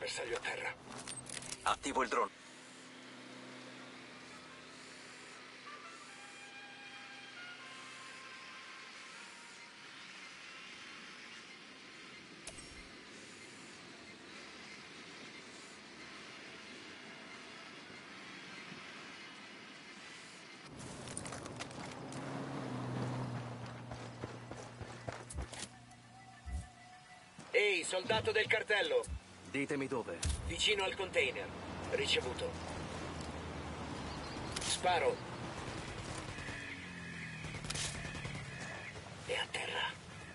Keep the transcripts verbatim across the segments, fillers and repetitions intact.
Bersaglio a terra. Attivo il drone. Ehi, soldato del cartello! Ditemi dove. Vicino al container. Ricevuto. Sparo. È a terra.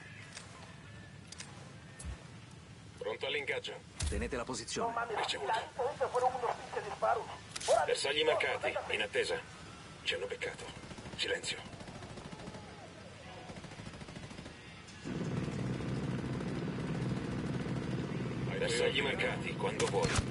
Pronto all'ingaggio. Tenete la posizione. Ricevuto. Bersagli marcati, in attesa. Ci hanno beccato. Silenzio. Bersagli marcati, quando vuoi.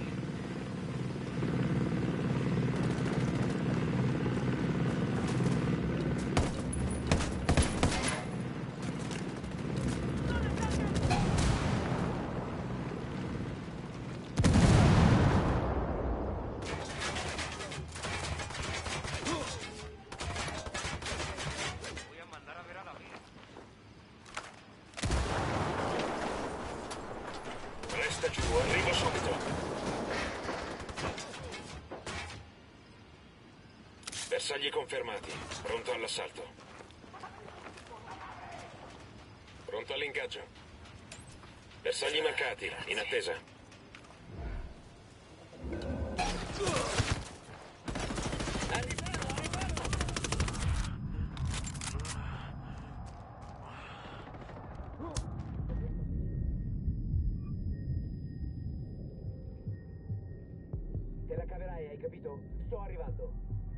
Resta giù, arrivo subito. Bersagli confermati. Pronto all'assalto. Pronto all'ingaggio. Bersagli marcati, in attesa. Te la caverai, hai capito? Sto arrivando.